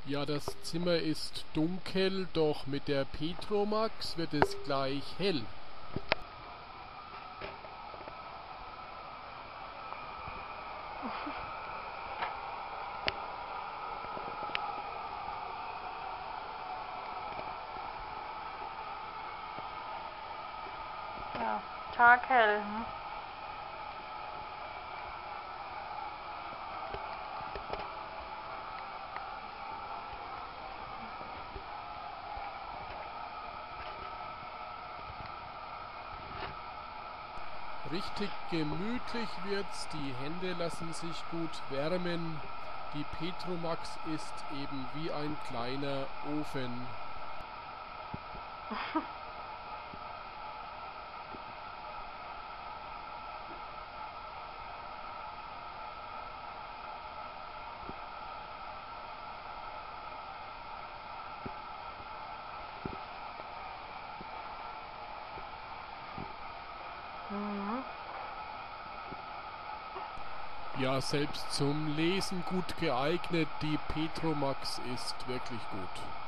Ja, das Zimmer ist dunkel, doch mit der Petromax wird es gleich hell. Ja, taghell. Hm? Richtig gemütlich wird's, die Hände lassen sich gut wärmen. Die Petromax ist eben wie ein kleiner Ofen. Mhm. Ja, selbst zum Lesen gut geeignet. Die Petromax ist wirklich gut.